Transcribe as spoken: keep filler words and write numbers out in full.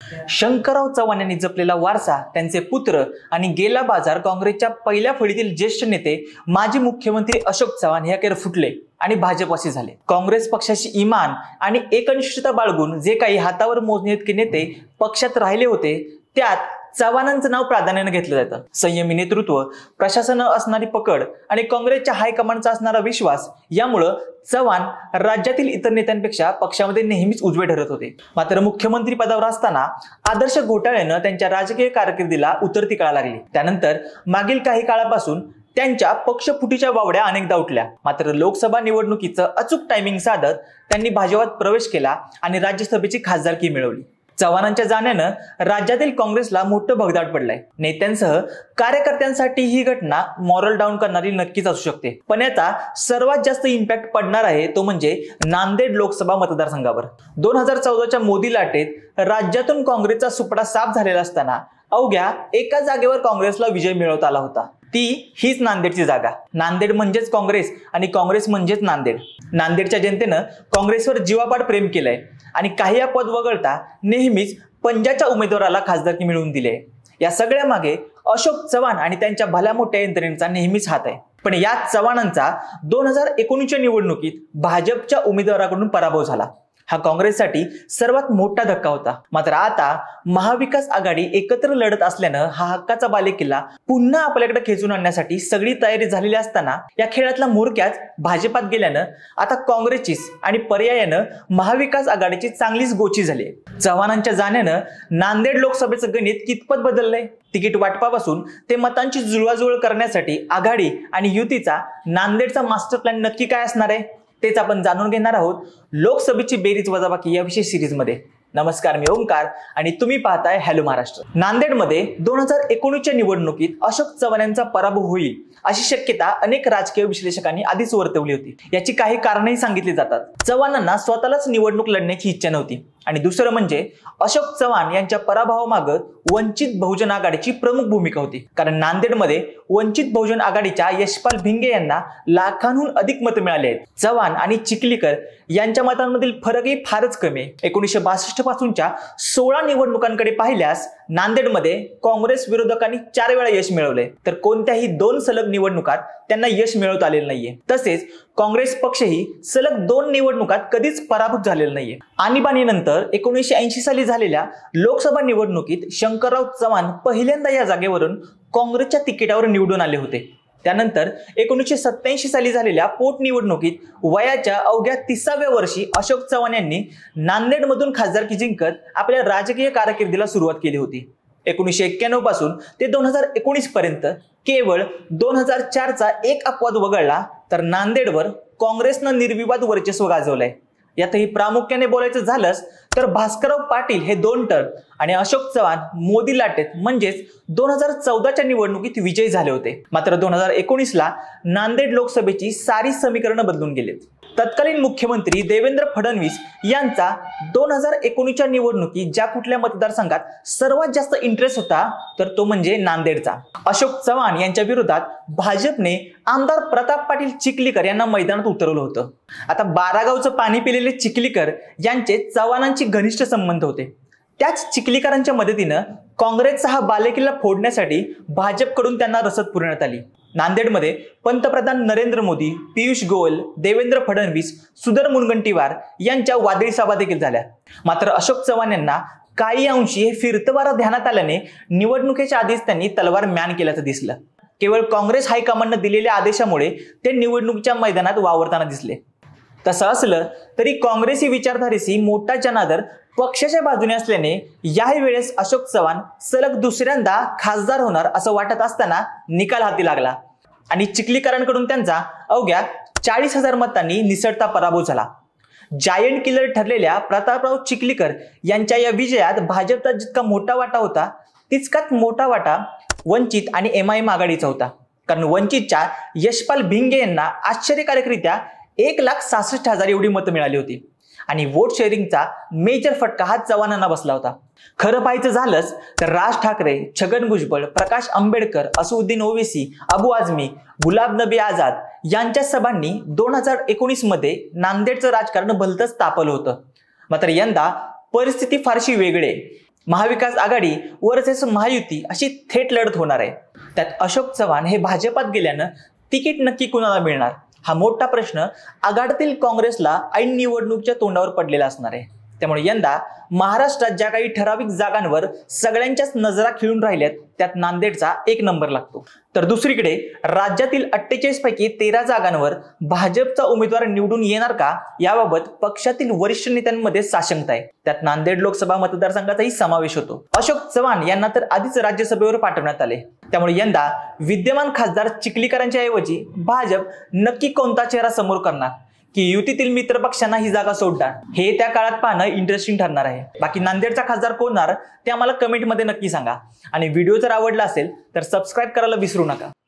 शंकरराव चव्हाण यांनी जपलेला वारसा, त्यांचे पुत्र आणि गेला बाजार काँग्रेसच्या पहिल्या फळीतील ज्येष्ठ नेते माजी मुख्यमंत्री अशोक चव्हाण हे अखेर फुटले आणि भाजपवासी झाले। काँग्रेस पक्षाची इमान आणि एकनिष्ठता बाळगून जे काही हातावर मोजणे इतके नेते पक्षात राहिले होते, त्यात चव्हाणांचं नाव प्राधान्याने घेतलं जातं। संयमी नेतृत्व, प्रशासनावर असणारी पकड आणि काँग्रेसच्या हायकमांडचा असणारा विश्वास यामुळे चव्हाण राज्यातील इतर नेत्यांपेक्षा पक्षामध्ये नेहमीच उजवे ठरत होते। मात्र मुख्यमंत्री पदावर असताना आदर्श घोटाळ्यानं त्यांच्या राजकीय कारकिर्दीला उतरती कळा लागली। त्यानंतर मागील काही काळापासून त्यांच्या पक्षफुटीच्या वावड्या अनेकदा उठल्या। मात्र लोकसभा निवडणुकीचं अचूक टायमिंग साधत त्यांनी भाजपात प्रवेश केला आणि राज्यसभेची खासदारकी मिळवली। चव्हाणांच्या जाण्यानं राज्यातील काँग्रेसला मोठं भगदाड पडलंय। नेत्यांसह कार्यकर्त्यांसाठी ही घटना मॉरल डाऊन करणारी नक्कीच असू शकते, पण याचा सर्वात जास्त इम्पॅक्ट पडणार आहे तो म्हणजे नांदेड लोकसभा मतदारसंघावर। दोन हजार चौदाच्या मोदी लाटेत राज्यातून काँग्रेसचा सुपडा साफ झालेला असताना अवघ्या एका जागेवर काँग्रेसला विजय मिळवता आला होता, ती हीच नांदेडची जागा। नांदेड म्हणजेच काँग्रेस आणि काँग्रेस म्हणजेच नांदेड। नांदेडच्या जनतेनं काँग्रेसवर जीवापाड प्रेम केलंय आणि काही अपवाद वगळता नेहमीच पंजाच्या उमेदवाराला खासदारकी मिळवून दिली आहे। या सगळ्या मागे अशोक चव्हाण आणि त्यांच्या भल्या मोठ्या यंत्रणेचा नेहमीच हात आहे। पण याच चव्हाणांचा दोन हजार एकोणीसच्या निवडणुकीत भाजपच्या उमेदवाराकडून पराभव झाला। हा काँग्रेससाठी सर्वात मोठा धक्का होता। मात्र आता महाविकास आघाडी एकत्र लढत असल्यानं हा हक्काचा बालेकिल्ला पुन्हा आपल्याकडे खेचून आणण्यासाठी सगळी तयारी झालेली असताना या खेळातला म्होरक्याच भाजपात गेल्यानं आता काँग्रेसचीच आणि पर्यायानं महाविकास आघाडीची चांगलीच गोची झाली। चव्हाणांच्या जाण्यानं नांदेड लोकसभेचं गणित कितपत बदललंय? तिकीट वाटपापासून ते मतांची जुळवाजुळव करण्यासाठी आघाडी आणि युतीचा नांदेडचा मास्टर प्लॅन नक्की काय असणार आहे तेच आपण जाणून घेणार आहोत लोकसभेची बेरीज वजाबाकी या विशेष सिरीज मध्ये। नमस्कार, मी ओमकार आणि तुम्ही पाहताय हॅलो महाराष्ट्र। नांदेडमध्ये दोन हजार एकोणीसच्या निवडणुकीत अशोक चव्हाण यांचा पराभव होईल अशी शक्यता अनेक राजकीय विश्लेषकांनी आधीच वर्तवली होती। याची काही कारणंही सांगितली जातात। चव्हाणांना स्वतःलाच निवडणूक लढण्याची इच्छा नव्हती आणि दुसरं म्हणजे अशोक चव्हाण यांच्या पराभवामागे वंचित बहुजन आघाडीची प्रमुख भूमिका होती। कारण नांदेडमध्ये वंचित बहुजन आघाडीच्या यशपाल भिंगे यांना लाखांहून अधिक मतं मिळाली आहेत। चव्हाण आणि चिखलीकर यांच्या मतांमधील फरकही फारच कमी आहे। एकोणीसशे बासष्ट पासूनच्या सोळा निवडणुकांकडे पाहिल्यास नांदेडमध्ये काँग्रेस विरोधकांनी चार वेळा यश मिळवले, तर कोणत्याही दोन सलग निवडणुकात त्यांना यश मिळवता आलेलं नाहीये। तसेच काँग्रेस पक्षही सलग दोन निवडणुकात कधीच पराभूत झालेला नाहीये। आणीबाणीनंतर एकोणीसशे ऐंशी साली झालेल्या लोकसभा निवडणुकीत शंकरराव चव्हाण पहिल्यांदा या जागेवरून काँग्रेसच्या तिकिटावर निवडून आले होते। त्यानंतर एकोणीसशे सत्याऐंशी साली झालेल्या पोटनिवडणुकीत वयाच्या अवघ्या तिसाव्या वर्षी अशोक चव्हाण यांनी नांदेडमधून खासदारकी जिंकत आपल्या राजकीय कारकिर्दीला सुरुवात केली होती। एकोणीसशे एक्क्याण्णव पासून ते दोन हजार एकोणीस पर्यंत केवळ दोन हजार चारचा एक अपवाद वगळला तर नांदेडवर काँग्रेसनं निर्विवाद वर्चस्व गाजवलंय। यातही प्रामुख्याने बोलायचं झालंच तर भास्करराव पाटील हे दोन टर्म आणि अशोक चव्हाण मोदी लाटेत म्हणजेच दोन हजार चौदाच्या निवडणुकीत विजयी झाले होते। मात्र दोन हजार एकोणीसला नांदेड लोकसभेची सारी समीकरणं बदलून गेलेत। तत्कालीन मुख्यमंत्री देवेंद्र फडणवीस यांचा दोन हजार एकोणीसच्या निवडणुकीत ज्या कुठल्या मतदारसंघात सर्वात जास्त इंटरेस्ट होता तर तो म्हणजे नांदेडचा। अशोक चव्हाण यांच्या विरोधात भाजपने आमदार प्रताप पाटील चिखलीकर यांना मैदानात उतरवलं होतं। आता बारागावचं पाणी पिलेले चिखलीकर यांचे चव्हाणांची घनिष्ठ संबंध होते। त्याच चिखलीकरांच्या मदतीनं काँग्रेसचा हा बालेकिल्ला फोडण्यासाठी भाजपकडून त्यांना रसद पुरवण्यात आली। नांदेडमध्ये पंतप्रधान नरेंद्र मोदी, पियुष गोयल, देवेंद्र फडणवीस, सुधीर मुनगंटीवार यांच्या वादळी सभा देखील झाल्या। मात्र अशोक चव्हाण यांना काही अंशी हे फिरतं वारं ध्यानात आल्याने निवडणुकीच्या आधीच त्यांनी तलवार म्यान केल्याचं दिसलं। केवळ काँग्रेस हायकमांडनं दिलेल्या आदेशामुळे ते निवडणुकीच्या मैदानात वावरताना दिसले। तसं असलं तरी काँग्रेसी विचारधारेशी मोठा जनादर पक्षाच्या बाजूने असल्याने याही वेळेस अशोक चव्हाण सलग दुसऱ्यांदा खासदार होणार असं वाटत असताना निकाल हाती लागला आणि चिखलीकरांकडून त्यांचा अवघ्या चाळीस हजार मतांनी निसटता पराभव झाला। जायंट किलर ठरलेल्या प्रतापराव चिखलीकर यांच्या या विजयात भाजपचा जितका मोठा वाटा होता तितकाच मोठा वाटा वंचित आणि एम आय एम आघाडीचा होता। कारण वंचितच्या यशपाल भिंगे यांना आश्चर्यकारकरित्या एक लाख सहासष्ट हजार एवढी मतं मिळाली होती आणि वोट शेअरिंगचा मेजर फटका हा चव्हाणांना बसला होता। खरं पाहायचं झालंच तर राज ठाकरे, छगन भुजबळ, प्रकाश आंबेडकर, असुद्दीन ओवेसी, अबू आझमी, गुलाब नबी आझाद यांच्या सभांनी दोन हजार एकोणीस मध्ये नांदेडचं राजकारण भलतंच तापलं होतं। मात्र यंदा परिस्थिती फारशी वेगळी आहे। महाविकास आघाडी वर्सेस महायुती अशी थेट लढत होणार आहे. त्यात अशोक चव्हाण हे भाजपात गेल्यानं तिकीट नक्की कुणाला मिळणार हा मोठा प्रश्न आघाडीतील काँग्रेसला ऐन निवडणुकीच्या तोंडावर पडलेला असणार आहे. त्यामुळे यंदा महाराष्ट्रात ज्या काही ठराविक जागांवर सगळ्यांच्याच नजरा खिळून राहिल्यात त्यात नांदेडचा एक नंबर लागतो. तर दुसरीकडे राज्यातील अठ्ठेचाळीस पैकी तेरा जागांवर भाजपचा उमेदवार निवडून येणार का याबाबत पक्षातील वरिष्ठ नेत्यांमध्ये साशंकता आहे. त्यात नांदेड लोकसभा मतदारसंघाचाही समावेश होतो. अशोक चव्हाण यांना तर आधीच राज्यसभेवर पाठवण्यात आले. त्यामुळे यंदा विद्यमान खासदार चिखलीकरांच्या ऐवजी भाजप नक्की कोणता चेहरा समोर करणार की युतीतील मित्र पक्षांना ही जागा सोडणार हे त्या काळात पाहणं इंटरेस्टिंग ठरणार आहे. बाकी नांदेडचा खासदार कोण होणार ते आम्हाला कमेंटमध्ये नक्की सांगा आणि व्हिडिओ जर आवडला असेल तर सबस्क्राईब करायला विसरू नका.